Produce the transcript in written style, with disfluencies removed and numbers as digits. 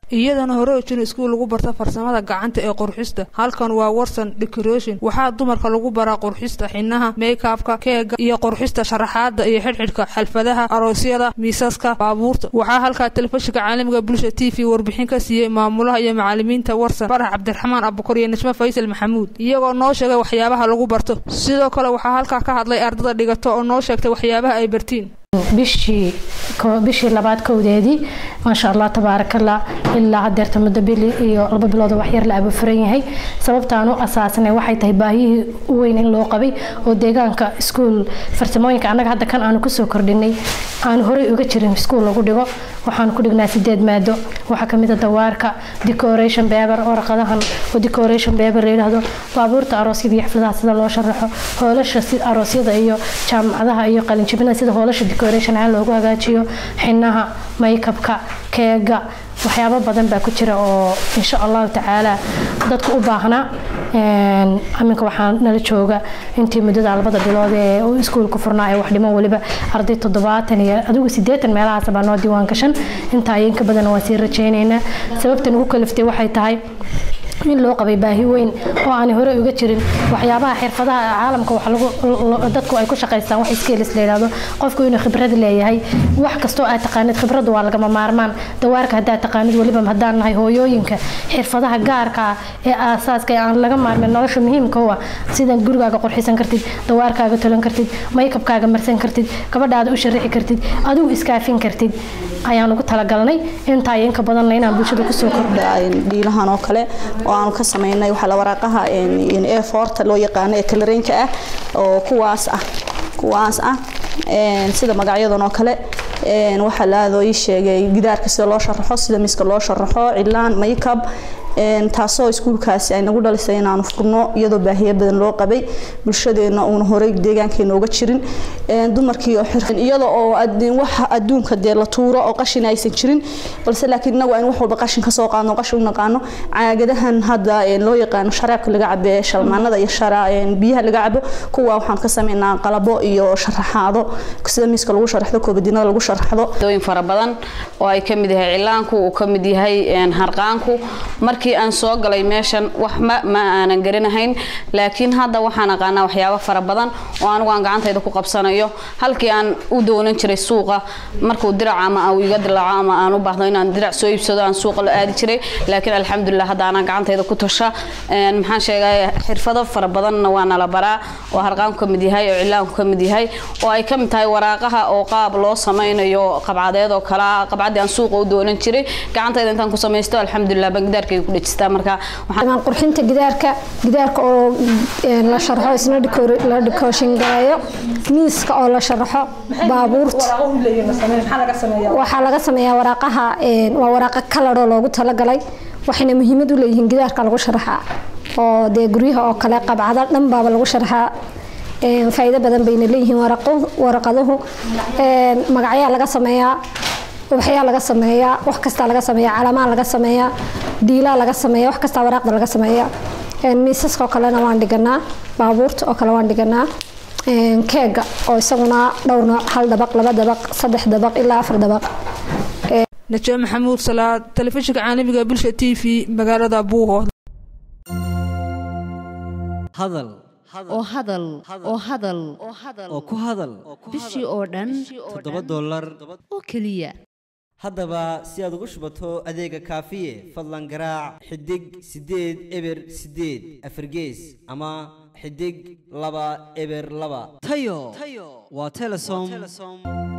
iyadana hore u jiro iskuul lagu barto farsamada gacanta ee qurxista. Halkan waa Warsan Decoration. Waxaa dumarka lagu baraa qurxista xinaha, make-upka, keega iyo qurxista sharaxaada iyo xidhxidhka xalfadaha, aroosyada, miisaska, baabuurta. Waxaa halka telefishinka caalamiga Bulsha TV warbixin ka siiyay maamulaha iyo macallimiinta Warsan Farax Cabdiraxmaan Abukar iyo Nishma Faysal Maxamuud iyagoo noo sheegay waxyaabaha lagu barto. Sidoo kale waxaa halka ka hadlay ardayda dhigato oo noo sheegtay waxyaabaha ay bartiin. bishii labaad kowdeedii ma sha Allah tabarakallah ilaa hadeerta muddo bili iyo 2 bilood wax yar la aba furan yahay sababtaan u asaasnay waxay tahay baahiyii weyn in loo qabay oo deegaanka iskuul farsamooyinka anaga hadda kan aanu ku soo kordhinay aan hore uga jirin iskuul lagu dhigo waxaan ku dhignaa 8 maado waxa kamid ah dawaarka decoration paper warqadahan oo decoration paper leeyahay baabuurta aroosyada iyo xafladaha sida loo sharaxo hoolasha sida aroosyada iyo jaamacadaha iyo qalin jabinada sida hoolasha decoration aan loogu hagaajiyo xinaha make-upka keega waxyaabo badan baa ku jira oo insha Allah taala dadku u baahnaa aminka waxaan nala jooga intii muddada 2 bilood ee uu iskuulku furnaa ee wax dhimo waliba arday 70 iyo adigu 80 meelahaas baa noo diiwaan gashan inta ay ka badan waa sii rajaynaynaa sababtan ugu kaliftay waxay tahay in loo qabay baahi weyn oo aan hore uga jirin waxyaabaha xirfadaha caalamka wax lagu dadku ay ku shaqeystaan wax skills leeyahay qofku inuu khibrad leeyahay wax kasto aad taqaanid khibrad waa laga maarmaan dawaarka hadaa taqaanid waliba hadaan nahay hooyooyinka xirfadaha gaarka ee aasaaska aan laga maarmin nolosha muhiimka ah sida gurigaaga qurxisan kartid dawaarkaaga tolan kartid make-upkaaga marsan kartid gabadhaada u sharaxi kartid adigu iskaafin kartid ayaan ugu talagalnay inta ay ka badan inaan bulshada ku soo kordhayn dhiilahan oo kale oo aan ka sameynay waxa la waraaqaha in A4 loo yaqaan ee kaleerinka ah oo kuwaas ah sida magacyadan oo kale waxa la ii sheegay gidaarka sida loo sharaxo sida miiska loo sharaxo cilaan make-up taasoo iskuulkaasi ay nagu dhalisay inaan furno iyadoo baahiyo badan loo qabay bulshadeena oo hore deegaankeena uga jirin dumarkii oo xirfad iyadoo oo waxa adduunka de la tuuro oo qashin aysan jirin balse laakiin inagu aan wax walba qashin ka soo qaadno qashin naqaano caagadahan hadda loo yaqaan sharaabka laga cabo shalmaanada iyo biyaha laga cabo kuwa waxaan ka sameynaa qalabo iyo sharaxaado sida miiska lagu sharaxdo koobadinada lagu sharaxdo dooyin fara badan oo ay kamid yahay cilaanku oo kamid yahay harqaanku markii aan soo galay meeshan wax ma aanan garanayn laakiin hadda waxaan aqaanaa waxyaabo fara badan oo anigu aan gacantayda ku qabsanayo halkii aan u doonan jiray suuqa markuu dirac ama uu iga dilaaco ama aan u baahdo inaan dirac soo iibsado aan suuqa la aadi jiray laakiin alxamdulillah hadda aan gacantayda ku tosha maxaan sheegay xirfado fara badan waana la baraa oo harqaanku kamid yahay oo cilaanku kamid yahay oo ay kamid tahay waraaqaha oo qaab loo sameeyo qabcadeed oo kala qabcadii aan suuqa u doonan jiray gacantayda intaan ku sameeysto alxamdulillah bangidaarkay ku dhajistaa marka waxaan qurxinta gidaarka oo la sharxo isna la decoration gareeyo miiska oo la sharxo baabuurta waxa laga sameeyaa waraaqaha waa waraaqa color oo loogu talagalay waxayna muhiimad u leeyihiin gidaarka lagu sharxaa oo de guryaha oo kale qabcada dhan baa lagu sharxaa faa'iido badan bayna leeyihiin waraqaduhu magacyo laga sameeyaa waxyaa laga sameeyaa wax kasta laga sameeyaa calaamad laga sameeyaa diila laga sameeyaa wax kasta waraaqda laga sameeyaa miisaska oo kale waan dhiganaa baabuurta oo kale waan dhiganaa keega oo isaguna dhowr nooc 1 dabaq 2 dabaq 3 dabaq ilaa 4 dabaq Najaa Maxamuud Salaad telefishinka caalamiga Bulsha TV magaalada Buuhood hadal oo ku hadal bishii oo dhan $7 oo kaliya haddaba si aad ugu shubato adeega kaafiye fadlan garaac xidig 8 eber 8 afargees ama xidig 2 eber 2 tayo waa Telesom